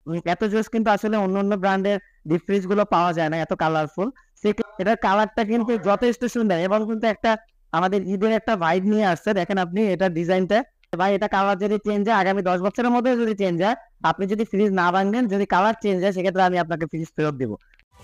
এত জোস কিন্তু আসলে অন্য অন্য ব্র্যান্ডের ডিপ ফ্রিজ গুলো পাওয়া যায় না, এত কালারফুল। এটার কালারটা কিন্তু যথেষ্ট সুন্দর এবং কিন্তু একটা আমাদের ঈদের একটা ভাইব নিয়ে আসছে। দেখেন আপনি এটা ডিজাইনটা, ভাই এটা কালার যদি চেঞ্জ হয় আগামী 10 বছরের মধ্যে যদি চেঞ্জ হয়, আপনি যদি ফ্রিজ না ভাঙেন, যদি কালার চেঞ্জ হয়, সেক্ষেত্রে আমি আপনাকে ফ্রিজ ফেরত দিব।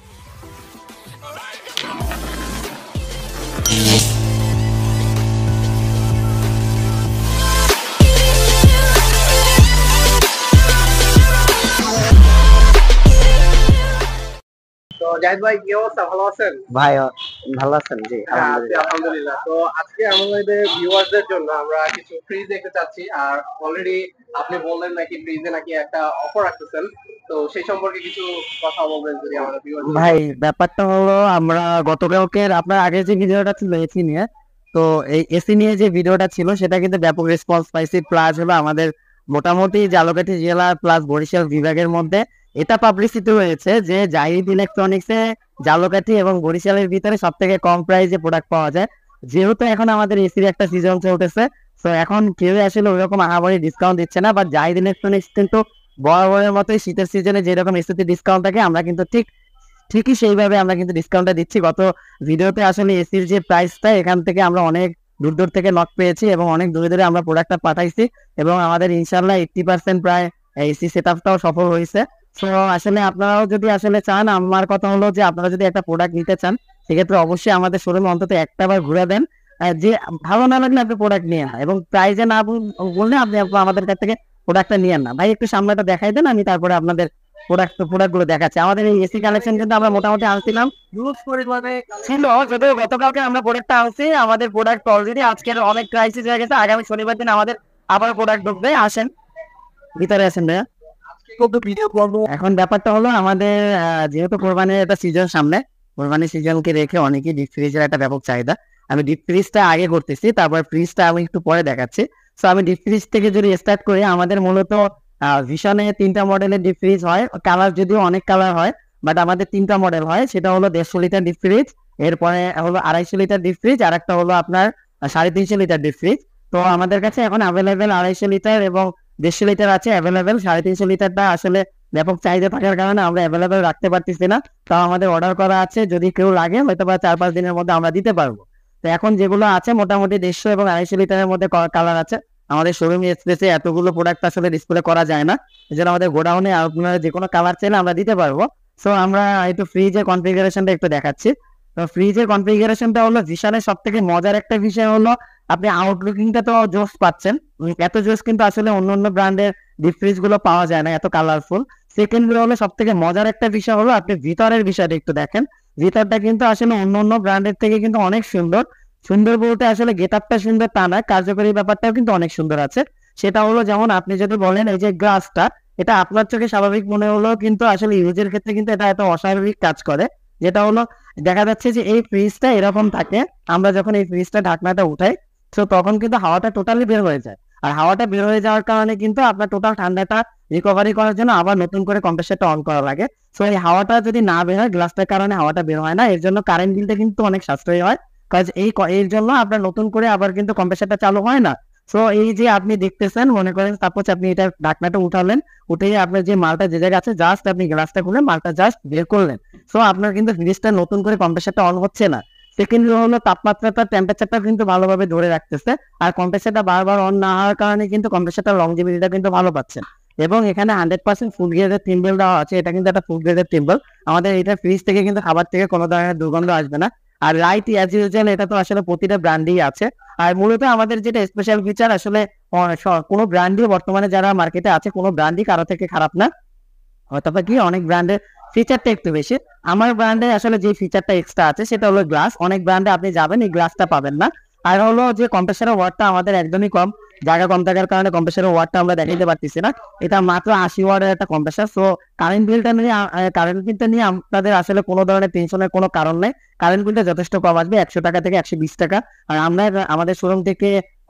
তো জাহিদ ভাই, কি অবস্থা? ভালো আছেন? ভাই ভালো আছেন? জি হ্যাঁ, আছি আলহামদুলিল্লাহ। আলহামদুলিল্লাহ। তো আজকে আমাদের ভিউয়ারদের জন্য আমরা কিছু ফ্রিজ দেখতে চাচ্ছি। আর অলরেডি আপনি বললেন নাকি ফ্রিজে নাকি একটা অফার রাখতেছেন। তো সেই সম্পর্কে কিছু কথা বলবেন যদি আমাদের ভিউয়ারদের। ভাই ব্যাপারটা হলো, আমরা গতকালকে আপনার আগে যে ভিডিওটা ছিল এসি নিয়ে, তো এই এসি নিয়ে যে ভিডিওটা ছিল সেটা কিন্তু ব্যাপক রেসপন্স পাইছি। প্লাস হলো আমাদের মোটামুটি ঝালকাঠি জেলা প্লাস বরিশাল বিভাগের মধ্যে এটা পাবলিসিটি হয়েছে যে জাহিদ ইলেকট্রনিক্সে ঝালকাঠি এবং বরিশালের ভিতরে সব থেকে কম প্রাইসে প্রোডাক্ট পাওয়া যায়। যেহেতু এখন আমাদের এসির একটা সিজন চলতেছে, তো এখন কেউ আসলে ওইরকম আহামরি ডিসকাউন্ট দিচ্ছে না, বাট জাহিদ ইলেকট্রনিক্স কিন্তু বরাবরের মতোই শীতের সিজনে যেরকম এসিতে ডিসকাউন্ট থাকে, আমরা কিন্তু ঠিকই সেইভাবে আমরা কিন্তু ডিসকাউন্টটা দিচ্ছি। গত ভিডিওতে আসলে এসির যে প্রাইসটা, এখান থেকে আমরা অনেক দূর দূর থেকে নক পেয়েছি এবং অনেক দূরে দূরে আমরা প্রোডাক্টটা পাঠাইছি এবং আমাদের ইনশাল্লাহ 80% প্রায় এসি সেট আপটাও সফল হয়েছে। তো আসলে আপনারাও যদি আসলে চান, আমার কথা হলো যে আপনারা যদি একটা প্রোডাক্ট নিতে চান, সেক্ষেত্রে অবশ্যই আমাদের শোরুমে অন্তত একটা বার ঘুরে দেন। যে ভালো না লাগলে আপনি প্রোডাক্ট নিয়ে না, এবং প্রাইজে না বললে আপনি আমাদের কাছ থেকে প্রোডাক্টটা নিয়ে না। ভাই একটু সামনেটা দেখাই দেন, আমি তারপরে আপনাদের প্রোডাক্ট গুলো দেখাচ্ছি। আমাদের এই এসি কালেকশন কিন্তু আমরা মোটামুটি আনছিলাম ছিল, যদিও গতকালকে আমরা প্রোডাক্টটা আনছি। আমাদের প্রোডাক্ট অলরেডি আজকের অনেক ক্রাইসিস হয়ে গেছে, আগামী শনিবার দিন আমাদের আবার প্রোডাক্ট ঢুকবে। আসেন ভিতরে, আসেন ভাইয়া। এখন ব্যাপারটা হলো আমাদের যেহেতু কোরবানির একটা সিজন সামনে, কোরবানির সিজনকে রেখে অনেকেই ডিপ ফ্রিজের একটা ব্যাপক চাহিদা। আমি ডিপ ফ্রিজটা আগে করতেছি, তারপর ফ্রিজটা আমি একটু পরে দেখাচ্ছি। তো আমি ডিপ ফ্রিজ থেকে যদি স্টার্ট করি, আমাদের মূলত ভিশনে 3টা মডেলের ডিপ ফ্রিজ হয়। কালার যদিও অনেক কালার হয়, বাট আমাদের 3টা মডেল হয়। সেটা হলো 150 লিটার ডিপ ফ্রিজ, এরপরে হলো 250 লিটার ডিপ ফ্রিজ, আর একটা হলো আপনার 350 লিটার ডিপ ফ্রিজ। তো আমাদের কাছে এখন অ্যাভেলেবেল 250 লিটার এবং 150 লিটার আছে অ্যাভেলেবেল। 350 লিটারটা আসলে ব্যাপক চাহিদা থাকার কারণে আমরা অ্যাভেলেবেল রাখতে পারতেছি না। তাও আমাদের অর্ডার করা আছে, যদি কেউ লাগে হয়তো বা 4-5 দিনের মধ্যে আমরা দিতে পারবো। তো এখন যেগুলো আছে মোটামুটি 150 এবং 250 লিটারের মধ্যে কালার আছে। আমাদের শোরুম স্পেসে এতগুলো প্রোডাক্ট আসলে ডিসপ্লে করা যায় না, এজন্য আমাদের গোডাউনে আপনারা যে কোনো কালার চাইলে আমরা দিতে পারবো। সো আমরা একটু ফ্রিজের কনফিগারেশনটা একটু দেখাচ্ছি। তো ফ্রিজের কনফিগারেশনটা হলো ভিশনের সব থেকে মজার একটা বিষয় হলো, আপনি আউটলুকিংটা তো জোস পাচ্ছেন। এত জোস কিন্তু আসলে অন্য অন্য ব্র্যান্ডের ডিপ ফ্রিজ গুলো পাওয়া যায় না, এত কালারফুল। সেকেন্ড হলো সব থেকে মজার একটা বিষয় হলো, আপনি ভিতরের বিষয়টা একটু দেখেন। ভিতরটা কিন্তু আসলে অন্য অন্য ব্র্যান্ডের থেকে কিন্তু অনেক সুন্দর। সুন্দর বলতে আসলে গেট আপটা সুন্দর তা না, কার্যকরী ব্যাপারটাও কিন্তু অনেক সুন্দর আছে। সেটা হলো যেমন আপনি যদি বলেন এই যে গ্লাসটা, এটা আপনার চোখে স্বাভাবিক মনে হলো, কিন্তু আসলে ইউজের ক্ষেত্রে কিন্তু এটা এত অস্বাভাবিক কাজ করে। যেটা হলো দেখা যাচ্ছে যে এই ফ্রিজটা এরকম থাকে, আমরা যখন এই ফ্রিজটা ঢাকনাটা উঠাই, তো তখন কিন্তু হাওয়াটা টোটালি বের হয়ে যায়। আর হাওয়াটা বের হয়ে যাওয়ার কারণে কিন্তু আপনার টোটাল ঠান্ডাটা রিকভারি করার জন্য আবার নতুন করে কম্প্রেসারটা অন করা লাগে। সো এই হাওয়াটা যদি না বের হয়, গ্লাসটার কারণে হাওয়াটা বের হয় না, এর জন্য কারেন্ট বিলটা কিন্তু অনেক সাশ্রয়ী হয়। কাজ এর জন্য আপনার নতুন করে আবার কিন্তু কম্প্রেসারটা চালু হয় না। সো এই যে আপনি দেখতেছেন, মনে করেন সাপোজ আপনি এটা ঢাকনাটা উঠালেন, উঠে আপনার যে মালটা যে জায়গায় আছে, জাস্ট আপনি গ্লাসটা খুলে মালটা জাস্ট বের করলেন। সো আপনার কিন্তু ফ্রিজটা নতুন করে কম্প্রেসারটা অন হচ্ছে না। সেকেন্ড হলো তাপমাত্রাটা, টেম্পারেচারটা কিন্তু ভালোভাবে ধরে রাখতেছে। আর কম্প্রেসারটা বারবার অন না হওয়ার কারণে কিন্তু কম্প্রেসারটা লংজিভিটিটা কিন্তু ভালো পাচ্ছেন। এবং এখানে 100% ফুড গ্রেডের টিম্বল দেওয়া আছে, এটা কিন্তু একটা ফুড গ্রেডের টিম্বল। আমাদের এটা ফ্রিজ থেকে কিন্তু খাবার থেকে কোনো ধরনের দুর্গন্ধ আসবে না। আর লাইট অ্যাজ ইউজুয়াল, এটা তো আসলে প্রতিটা ব্র্যান্ডেই আছে। আর মূলত আমাদের যেটা স্পেশাল ফিচার, আসলে কোনো ব্র্যান্ডই বর্তমানে যারা মার্কেটে আছে, কোনো ব্র্যান্ডই কারো থেকে খারাপ না। হয়তো কি অনেক ব্র্যান্ডের ফিচারটা একটু বেশি, আমার ব্র্যান্ডে আসলে যে ফিচারটা এক্সট্রা আছে সেটা হলো গ্লাস। অনেক ব্র্যান্ডে আপনি যাবেন এই গ্লাসটা পাবেন না। আর হলো যে কম্প্রেসারের ওয়াটটা আমাদের একদমই কম, জায়গা কম থাকার কারণে কম্প্রেসারের ওয়াটটা আমরা দেখাইতে পারতেছি না। এটা মাত্র 80 ওয়াটের একটা কম্প্রেসার। সো কারেন্ট বিলটা নিয়ে আপনাদের আসলে কোনো ধরনের টেনশনের কোনো কারণ নেই। কারেন্ট বিলটা যথেষ্ট কম আসবে, 100 টাকা থেকে 120 টাকা। আর আমরা আমাদের শোরুম থেকে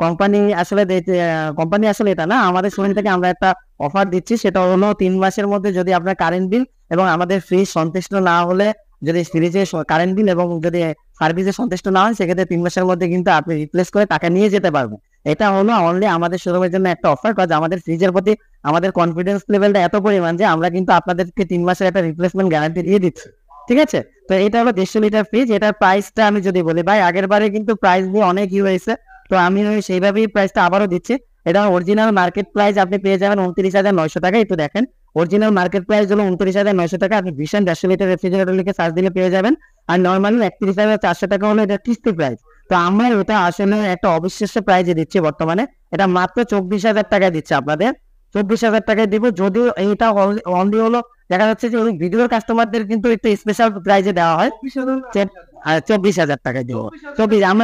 কোম্পানি আসলে এটা না, আমাদের শোরুম থেকে আমরা একটা অফার দিচ্ছি। সেটা হলো 3 মাসের মধ্যে যদি আপনার কারেন্ট বিল এবং আমাদের ফ্রিজ সন্তুষ্ট না হলে, যদি ফ্রিজে কারেন্ট বিল এবং যদি সার্ভিসে সন্তুষ্ট না হয়, সেক্ষেত্রে 3 মাসের মধ্যে কিন্তু আপনি রিপ্লেস করে টাকা নিয়ে যেতে পারবেন। এটা হলো অনলি আমাদের শোরুমের জন্য একটা অফার, কাজ আমাদের ফ্রিজের প্রতি আমাদের কনফিডেন্স লেভেলটা এত পরিমাণ যে আমরা কিন্তু আপনাদেরকে 3 মাসের একটা রিপ্লেসমেন্ট গ্যারান্টি দিয়ে দিচ্ছি। ঠিক আছে, তো এটা হলো 150 লিটার ফ্রিজ। এটার প্রাইসটা আমি যদি বলি ভাই, আগের বারে কিন্তু প্রাইস দিয়ে অনেক হয়েছে, তো আমি সেইভাবেই প্রাইসটা আবারও দিচ্ছি। এটা অরিজিনাল মার্কেট প্রাইস আপনি পেয়ে যাবেন 29,900 টাকা। একটু দেখেন, অরিজিনাল মার্কেট প্রাইস হলো 29,900 টাকা। আপনি ভিশন 150 লিটার রেফ্রিজারেটর লিখে সার্চ দিলে পেয়ে যাবেন। আর নর্মালি 31,400 টাকা হলো এটা কিস্তি প্রাইস। তো আমরা ওটা আসলে একটা অবিশ্বাস্য প্রাইজে দিচ্ছি বর্তমানে, এটা মাত্র 24,000 টাকায় দিচ্ছে আপনাদের, 24,000 টাকায় দিব। যদিও এইটা অনলি হলো দেখা যাচ্ছে যে ওই ভিডিওর কাস্টমারদের কিন্তু একটু স্পেশাল প্রাইজে দেওয়া হয়, 24,000 টাকায় দিব। 24 আমরা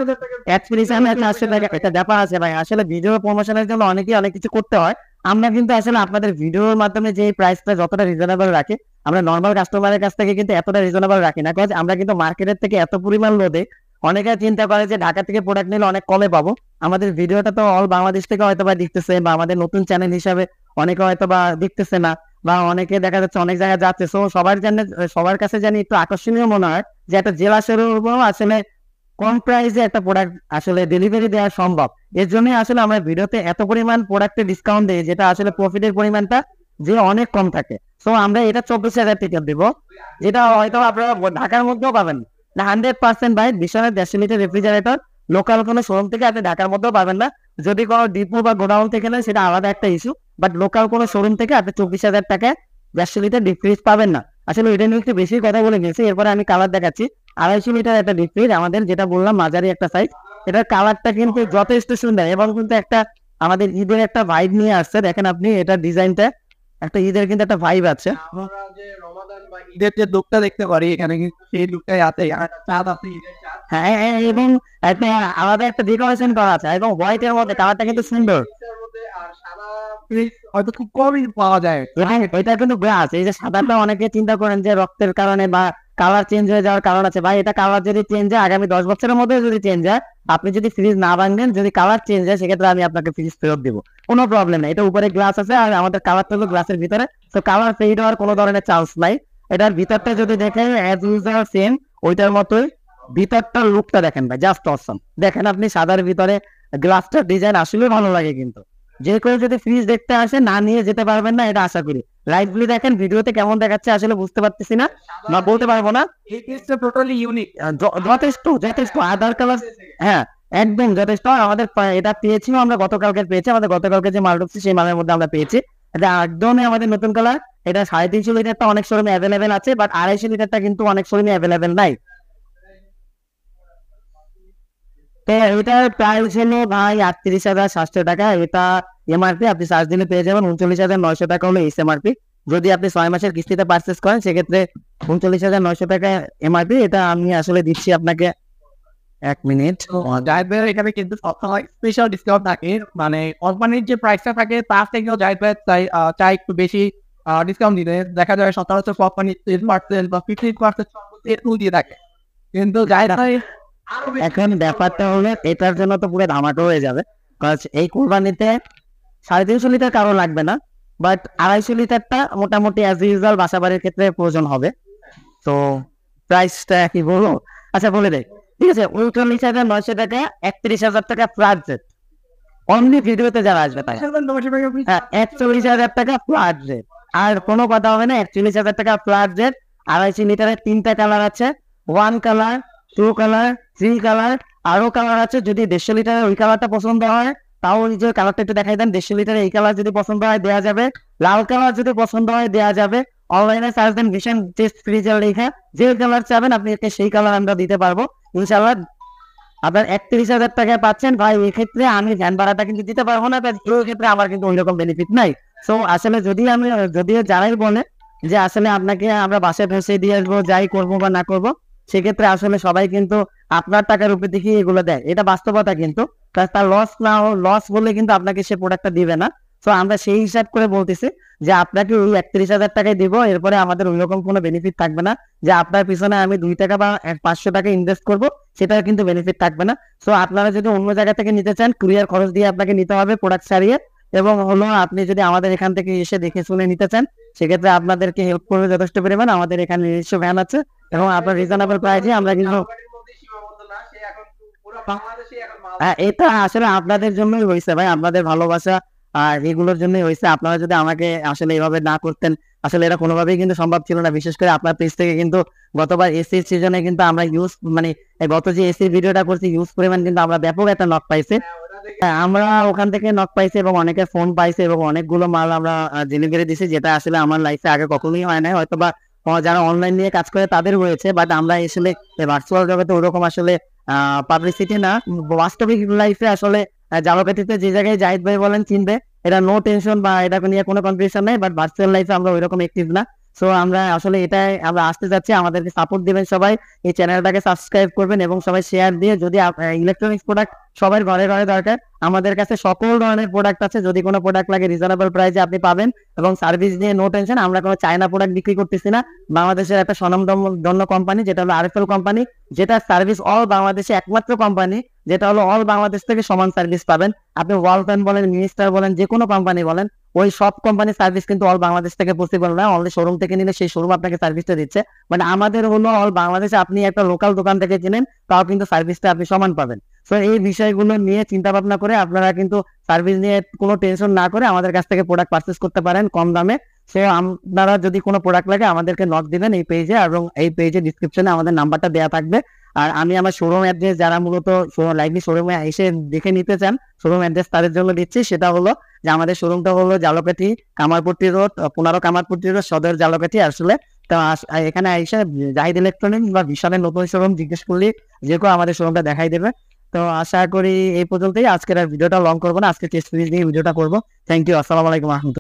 এটা ব্যাপার আছে ভাই, আসলে ভিডিও প্রমোশনের জন্য অনেকেই অনেক কিছু করতে হয়। আমরা কিন্তু আসলে আপনাদের ভিডিওর মাধ্যমে যে প্রাইসটা যতটা রিজনেবল রাখি, আমরা নর্মাল কাস্টমারের কাছ থেকে কিন্তু এতটা রিজনেবল রাখি না, কাজ আমরা কিন্তু মার্কেটের থেকে এত পরিমাণ লোডে অনেকে চিন্তা করে যে ঢাকা থেকে প্রোডাক্ট নিলে অনেক কমে পাবো। আমাদের ভিডিওটা তো অল বাংলাদেশ থেকে হয়তো বা দেখতেছে, বা আমাদের নতুন চ্যানেল হিসাবে অনেকে হয়তো বা দেখতেছে না, বা অনেকে দেখা যাচ্ছে অনেক জায়গায় যাচ্ছে। সো সবার কাছে জানি একটু আকর্ষণীয় মনে হয় যে একটা জেলা শোরুমও আসলে কম প্রাইসে একটা প্রোডাক্ট আসলে ডেলিভারি দেওয়া সম্ভব। এর জন্য আসলে আমরা ভিডিওতে এত পরিমাণ প্রোডাক্টে ডিসকাউন্ট দিই, যেটা আসলে প্রফিটের পরিমাণটা যে অনেক কম থাকে। সো আমরা এটা 24,000 টাকা দিব, যেটা হয়তো আপনারা ঢাকার মধ্যেও পাবেন না। 100% ভাই বিশালের 150 লিটার রেফ্রিজারেটর লোকাল কোনো শোরুম থেকে আপনি ঢাকার মধ্যেও পাবেন না। যদি কোনো ডিপো বা গোডাউন থেকে নেন সেটা আলাদা একটা ইস্যু, বাট লোকাল কোনো শোরুম থেকে আপনি 24,000 টাকায় 150 লিটার ডিপ ফ্রিজ পাবেন না। আসলে এটা নিয়ে একটু বেশি কথা বলে গেছি। এরপরে আমি কালার দেখাচ্ছি। 250 লিটার একটা ডিপ ফ্রিজ আমাদের, যেটা বললাম মাঝারি একটা সাইজ। এটার কালারটা কিন্তু যথেষ্ট সুন্দর এবং কিন্তু একটা আমাদের ঈদের একটা ভাইব নিয়ে আসছে। দেখেন আপনি এটা ডিজাইনটা একটা ঈদের কিন্তু একটা ভাইব আছে। আমরা যে রমাদান বা ঈদের ঈদের যে লুকটা দেখতে পারি এখানে, কিন্তু সেই লুকটাই আছে। আর চাঁদ আছে, ঈদের চাঁদ। হ্যাঁ এবং একটা আলাদা একটা ডেকোরেশন করা আছে এবং হোয়াইটের মধ্যে কালারটা কিন্তু সুন্দর। ঈদের মধ্যে আর সাদা ফ্রিজ হয়তো খুব কমই পাওয়া যায়। এটা কিন্তু গ্লাস, এই যে সাদাটা অনেকে চিন্তা করেন যে রক্তের কারণে বা কালার চেঞ্জ হয়ে যাওয়ার কারণ আছে। ভাই এটা কালার যদি চেঞ্জ হয় আগামী 10 বছরের মধ্যে যদি চেঞ্জ হয়, আপনি যদি ফ্রিজ না ভাঙেন, যদি কালার চেঞ্জ হয় সেক্ষেত্রে আমি আপনাকে ফ্রিজ ফেরত দিব, কোনো প্রবলেম নেই। এটা উপরে গ্লাস আছে আর আমাদের কালারটা হলো গ্লাসের ভিতরে, তো কালার ফেড হওয়ার কোনো ধরনের চান্স নাই। এটার ভিতরটা যদি দেখেন অ্যাজ ইউজুয়াল সেম ওইটার মতোই। ভিতরটার লুকটা দেখেন ভাই, জাস্ট অসম। দেখেন আপনি সাদার ভিতরে গ্লাসটার ডিজাইন আসলে ভালো লাগে, কিন্তু যে কেউ যদি ফ্রিজ দেখতে আসে না নিয়ে যেতে পারবেন না, এটা আশা করি। লাইটগুলি দেখেন ভিডিওতে কেমন দেখাচ্ছে আসলে বুঝতে পারতেছি না, না বলতে পারবো না। এই ফ্রিজটা টোটালি ইউনিক। যথেষ্ট যথেষ্ট আধার কালার, হ্যাঁ একদম যথেষ্ট। আমাদের এটা পেয়েছিও আমরা গতকালকে পেয়েছি, আমাদের গতকালকে যে মাল ঢুকছে সেই মালের মধ্যে আমরা পেয়েছি। এটা একদমই আমাদের নতুন কালার। এটা 350 লিটারটা অনেক শোরুমে অ্যাভেলেবেল আছে, বাট 250 লিটারটা কিন্তু অনেক শোরুমে অ্যাভেলেবেল নাই। তো এটার প্রাইস হলো ভাই 38,700 টাকা। এটা এমআরপি, আপনি সার্চ দিলে পেয়ে যাবেন। 39,900 টাকা হলো এমআরপি। যদি আপনি 6 মাসের কিস্তিতে পারচেস করেন সেক্ষেত্রে 39,900 টাকা এমআরপি। এটা আমি আসলে দিচ্ছি আপনাকে 1 মিনিট। জায়েদ ভাইয়ের এখানে কিন্তু সবসময় স্পেশাল ডিসকাউন্ট থাকে, মানে কোম্পানির যে প্রাইসটা থাকে তার থেকেও জায়েদ ভাই চাই একটু বেশি ডিসকাউন্ট দিতে। দেখা যায় সচরাচর কোম্পানি 10% বা 15% সর্বোচ্চ দিয়ে থাকে, কিন্তু জায়েদ ভাই এখন ব্যাপারটা হলো এটার জন্য তো পুরো ধামাকা হয়ে যাবে, কারণ এই কোরবানিতে 350 লিটার কারো লাগবে না, বাট 250 লিটারটা মোটামুটি অ্যাজ ইউজুয়াল বাসা বাড়ির ক্ষেত্রে প্রয়োজন হবে। তো প্রাইসটা কি বলবো, আচ্ছা বলে দেয়, ঠিক আছে। 39,900 টাকা, 31,000 টাকা ফ্ল্যাট রেট অনলি ভিডিওতে যারা আসবে তাই। হ্যাঁ 41,000 টাকা ফ্ল্যাট রেট, আর কোনো কথা হবে না। 41,000 টাকা ফ্ল্যাট রেট। 250 লিটারের 3টা কালার আছে, 1 কালার, 2 কালার, 3 কালার, আরো কালার আছে। যদি 150 লিটারের ওই কালারটা পছন্দ হয় তাও ওই যে কালারটা একটু দেখাই দেন। 150 লিটারের এই কালার যদি পছন্দ হয় দেওয়া যাবে, লাল কালার যদি পছন্দ হয় দেওয়া যাবে। অনলাইনে সার্চ দেন ভিশন টেস্ট ফ্রিজার লেখা, যে কালার চাবেন আপনি সেই কালার আমরা দিতে পারবো ইনশাআল্লাহ। আপনার 31,000 টাকায় পাচ্ছেন ভাই। এই ক্ষেত্রে আমি ভ্যান ভাড়াটা কিন্তু দিতে পারবো না, এই ক্ষেত্রে আমার কিন্তু ওই রকম বেনিফিট নাই। সো আসলে যদিও যারাই বলে যে আসলে আপনাকে আমরা বাসায় পৌঁছে দিয়ে আসবো, যাই করবো বা না করবো, সেক্ষেত্রে আসলে সবাই কিন্তু আপনার টাকার উপর দেখি এগুলো দেয়, এটা বাস্তবতা। কিন্তু তার লস বলে কিন্তু আপনাকে সে প্রোডাক্টটা দিবে না। তো আমরা সেই হিসাব করে বলতেছি যে আপনাকে ওই 31,000 টাকায় দিব, এরপরে আমাদের ওই রকম কোনো বেনিফিট থাকবে না যে আপনার পিছনে আমি 2 টাকা বা 500 টাকা ইনভেস্ট করবো, সেটার কিন্তু বেনিফিট থাকবে না। সো আপনারা যদি অন্য জায়গা থেকে নিতে চান, কুরিয়ার খরচ দিয়ে আপনাকে নিতে হবে প্রোডাক্ট সারিয়ে, এবং হলো আপনি যদি আমাদের এখান থেকে এসে দেখে শুনে নিতে চান সেক্ষেত্রে আপনাদেরকে হেল্প করবে যথেষ্ট পরিমাণ। আমাদের এখানে নিজস্ব ভ্যান আছে এবং আপনার রিজনেবল প্রাইসে আমরা কিন্তু কোম্পানির মধ্যে সীমাবদ্ধ না, সে এখন পুরো বাংলাদেশে এখন মাল হ্যাঁ, এটা আসলে আপনাদের জন্যই হয়েছে ভাই, আপনাদের ভালোবাসা আর এগুলোর জন্যই হয়েছে। আপনারা যদি আমাকে আসলে এভাবে না করতেন, আসলে এটা কোনোভাবেই কিন্তু সম্ভব ছিল না। বিশেষ করে আপনার পেজ থেকে কিন্তু গতবার এসির সিজনে কিন্তু আমরা মানে এই গত যে এসির ভিডিওটা করছি ইউজ পরিমাণ কিন্তু আমরা ব্যাপক একটা নক পাইছি। ওটা থেকে হ্যাঁ, আমরা ওখান থেকে নক পাইছি এবং অনেকে ফোন পাইছে এবং অনেকগুলো মাল আমরা ডেলিভারি দিছি, যেটা আসলে আমার লাইফে আগে কখনোই হয় নাই। হয়তো বা যারা অনলাইন নিয়ে কাজ করে তাদের হয়েছে, বাট আমরা আসলে ভার্চুয়াল জগতে ওরকম আসলে পাবলিসিটি না, বাস্তবিক লাইফে আসলে জামাকাঠিতে যে জায়গায় জাহিদ ভাই বলেন চিনবে, এটা নো টেনশন বা এটা নিয়ে কোনো কনফিউশন নেই। বাট ভার্চুয়াল লাইফে আমরা ওইরকম অ্যাক্টিভ না। সো আমরা আসলে এটাই আমরা আসতে যাচ্ছি, আমাদেরকে সাপোর্ট দিবেন সবাই, এই চ্যানেলটাকে সাবস্ক্রাইব করবেন এবং সবাই শেয়ার দিয়ে, যদি ইলেকট্রনিক্স প্রোডাক্ট সবার ঘরে ঘরে দরকার, আমাদের কাছে সকল ধরনের প্রোডাক্ট আছে। যদি কোনো প্রোডাক্ট লাগে রিজনেবল প্রাইসে আপনি পাবেন এবং সার্ভিস নিয়ে নো টেনশন। আমরা কোনো চায়না প্রোডাক্ট বিক্রি করতেছি না। বাংলাদেশের একটা স্বনামধন্য কোম্পানি যেটা হলো আরএফএল কোম্পানি, যেটা সার্ভিস অল বাংলাদেশে একমাত্র কোম্পানি যেটা হলো অল বাংলাদেশ থেকে সমান সার্ভিস পাবেন। আপনি ওয়াল ফ্যান বলেন, মিনিস্টার বলেন, যে কোনো কোম্পানি বলেন, ওই সব কোম্পানির সার্ভিস কিন্তু অল বাংলাদেশ থেকে পসিবল না। অনলি শোরুম থেকে নিলে সেই শোরুম আপনাকে সার্ভিসটা দিচ্ছে, মানে আমাদের হলো অল বাংলাদেশে আপনি একটা লোকাল দোকান থেকে কিনেন তাও কিন্তু সার্ভিসটা আপনি সমান পাবেন। তো এই বিষয়গুলো নিয়ে চিন্তা ভাবনা করে আপনারা কিন্তু সার্ভিস নিয়ে কোনো টেনশন না করে আমাদের কাছ থেকে প্রোডাক্ট পারচেস করতে পারেন কম দামে। সে আপনারা যদি কোনো প্রোডাক্ট লাগে আমাদেরকে নক দিবেন এই পেজে, এবং এই পেজে ডিসক্রিপশনে আমাদের নাম্বারটা দেওয়া থাকবে। আর আমি আমার শোরুম অ্যাড্রেস, যারা মূলত লাইভলি শোরুমে এসে দেখে নিতে চান, শোরুম অ্যাড্রেস তাদের জন্য দিচ্ছি। সেটা হলো যে আমাদের শোরুমটা হলো ঝালকাঠি কামারপট্টি রোড, 15 কামারপট্টি রোড, সদর ঝালকাঠি আসলে। তো এখানে এসে জাহিদ ইলেকট্রনিক্স বা বিশালের নতুন শোরুম জিজ্ঞেস করলে যে কেউ আমাদের শোরুমটা দেখাই দেবে। তো আশা করি এই পর্যন্তই, আজকের আর ভিডিওটা লং করবো না, আজকে টেস্ট সিরিজ নিয়ে ভিডিওটা করবো। থ্যাংক ইউ, আসসালামু আলাইকুম।